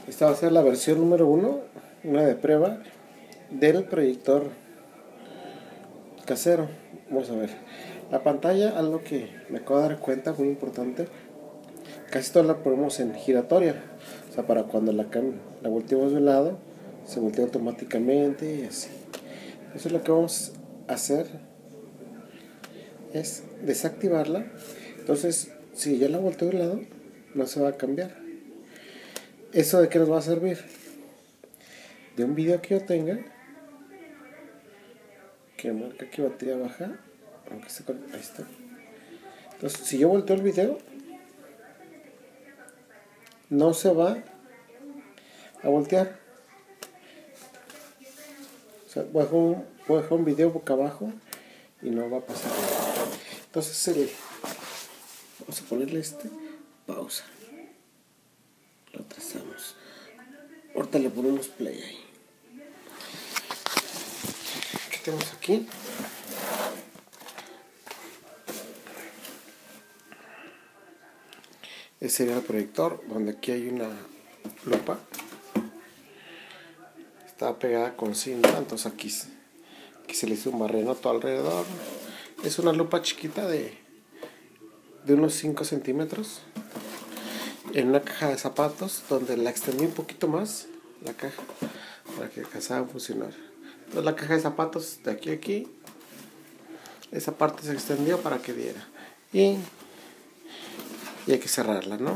Esta va a ser la versión número 1, una de prueba del proyector casero. Vamos a ver. La pantalla, algo que me acabo de dar cuenta, muy importante. Casi toda la ponemos en giratoria. O sea, para cuando la volteemos de un lado, se voltea automáticamente y así. Entonces lo que vamos a hacer es desactivarla. Entonces, si yo la volteo de un lado, no se va a cambiar. ¿Eso de qué nos va a servir? De un video que yo tenga que marca aquí batería baja, aunque se conecta, ahí está. Entonces, si yo volteo el video, no se va a voltear. O sea, voy a dejar un video boca abajo y no va a pasar nada. Entonces, vamos a ponerle pausa. Lo trazamos. Ahorita le ponemos play ahí. ¿Qué tenemos aquí? Ese sería el proyector, donde aquí hay una lupa. Está pegada con cinta, entonces aquí se le hizo un barrenoto alrededor. Es una lupa chiquita de unos 5 centímetros. En una caja de zapatos, donde la extendí un poquito más, la caja, para que alcanzara a funcionar. Entonces la caja de zapatos de aquí a aquí, esa parte se extendió para que diera. Y hay que cerrarla, ¿no?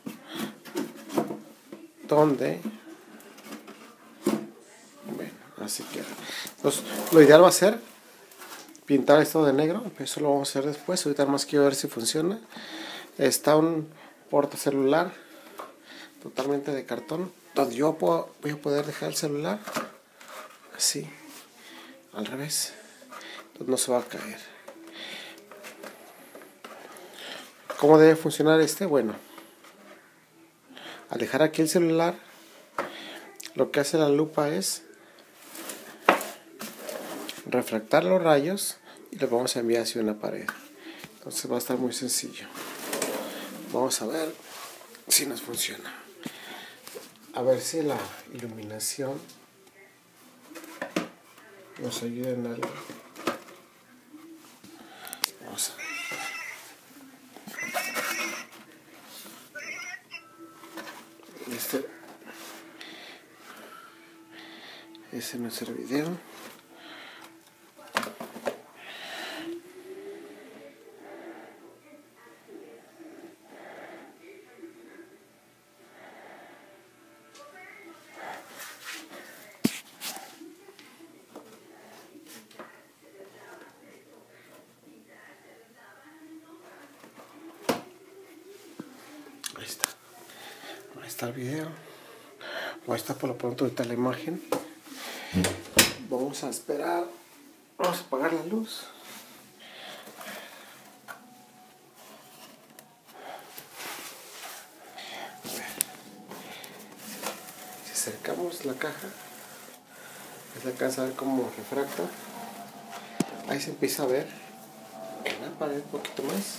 Donde, bueno, así queda. Entonces, lo ideal va a ser pintar esto de negro, eso lo vamos a hacer después. Ahorita más quiero ver si funciona. Está un portacelular totalmente de cartón, donde yo voy a poder dejar el celular así, al revés, entonces no se va a caer. ¿Cómo debe funcionar Bueno, al dejar aquí el celular, lo que hace la lupa es refractar los rayos y los vamos a enviar hacia una pared. Entonces va a estar muy sencillo. Vamos a ver si nos funciona. A ver si la iluminación nos ayuda en algo. Vamos a ver. Ese es nuestro video. Ahí está el video. Ahí está por lo pronto ahorita la imagen. Vamos a esperar. Vamos a apagar la luz. Si acercamos la caja, se alcanza a ver cómo refracta. Ahí se empieza a ver en la pared un poquito más.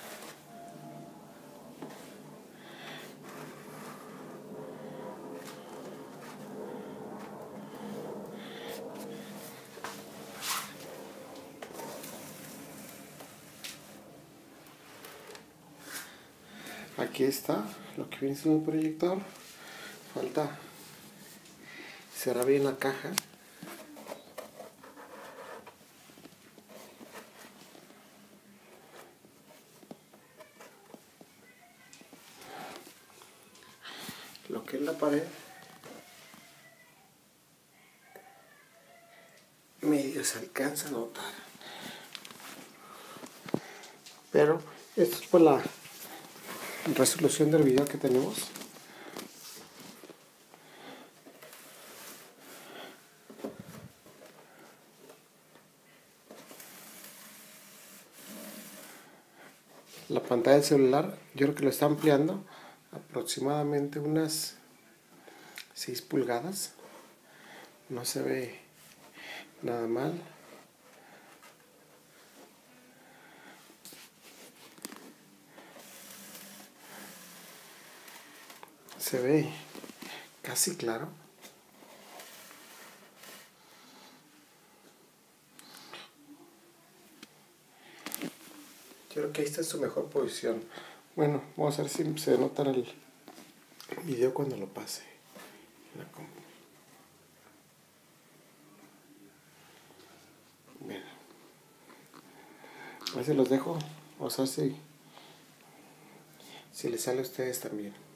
Aquí está lo que viene siendo un proyector. Falta cerrar bien la caja. Lo que es la pared medio se alcanza a notar, pero esto es por la resolución del video que tenemos. La pantalla del celular yo creo que lo está ampliando aproximadamente unas 6 pulgadas. No se ve nada mal. Se ve casi claro. Yo creo que ahí está en su mejor posición. Bueno, vamos a ver si se nota el video cuando lo pase. Bien. A ver si los dejo. O sea, si les sale a ustedes también.